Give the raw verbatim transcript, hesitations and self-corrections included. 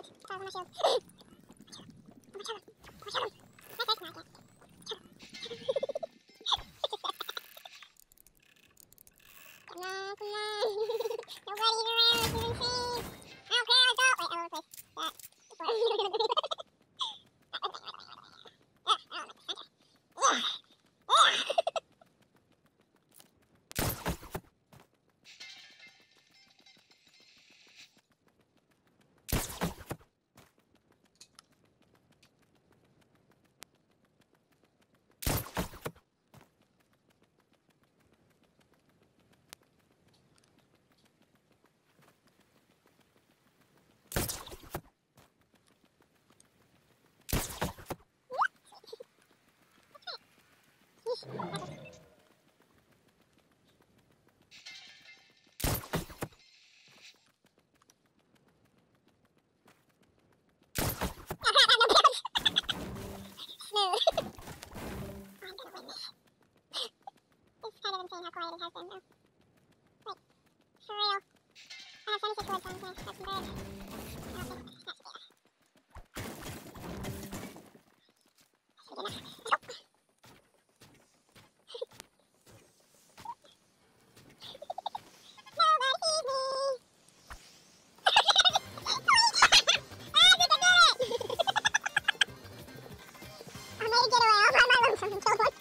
Insane how quiet it has been, though. Like, for real. I have seventy-six wood, so I'm gonna have some bread. I don't think that's fair. Should be enough. Nope. Nobody sees me. I think I did it! I made a getaway all by my lonesome until one.